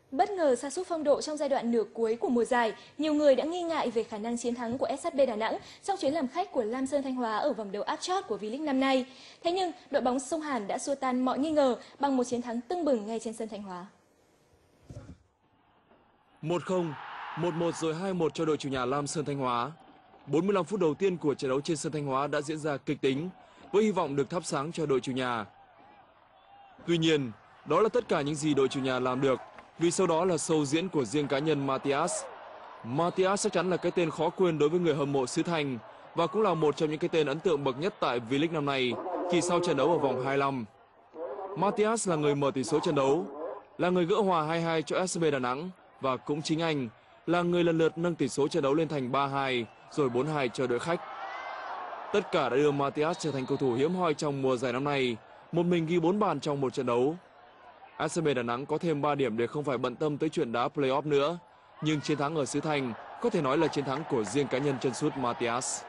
Bất ngờ sa sút phong độ trong giai đoạn nửa cuối của mùa giải, nhiều người đã nghi ngại về khả năng chiến thắng của SHB Đà Nẵng trong chuyến làm khách của Lam Sơn Thanh Hóa ở vòng đấu áp chót của V-League năm nay. Thế nhưng, đội bóng Sông Hàn đã xua tan mọi nghi ngờ bằng một chiến thắng tưng bừng ngay trên sân Thanh Hóa. 1-0, 1-1 rồi 2-1 cho đội chủ nhà Lam Sơn Thanh Hóa. 45 phút đầu tiên của trận đấu trên sân Thanh Hóa đã diễn ra kịch tính, với hy vọng được thắp sáng cho đội chủ nhà. Tuy nhiên, đó là tất cả những gì đội chủ nhà làm được, vì sau đó là show diễn của riêng cá nhân Matias. Matias chắc chắn là cái tên khó quên đối với người hâm mộ xứ Thanh và cũng là một trong những cái tên ấn tượng bậc nhất tại V-League năm nay khi sau trận đấu ở vòng 25. Matias là người mở tỷ số trận đấu, là người gỡ hòa 2-2 cho SHB Đà Nẵng và cũng chính anh là người lần lượt nâng tỷ số trận đấu lên thành 3-2 rồi 4-2 cho đội khách. Tất cả đã đưa Matias trở thành cầu thủ hiếm hoi trong mùa giải năm nay, một mình ghi 4 bàn trong một trận đấu. SHB Đà Nẵng có thêm 3 điểm để không phải bận tâm tới chuyện đá play-off nữa, nhưng chiến thắng ở xứ Thanh có thể nói là chiến thắng của riêng cá nhân chân sút Matias.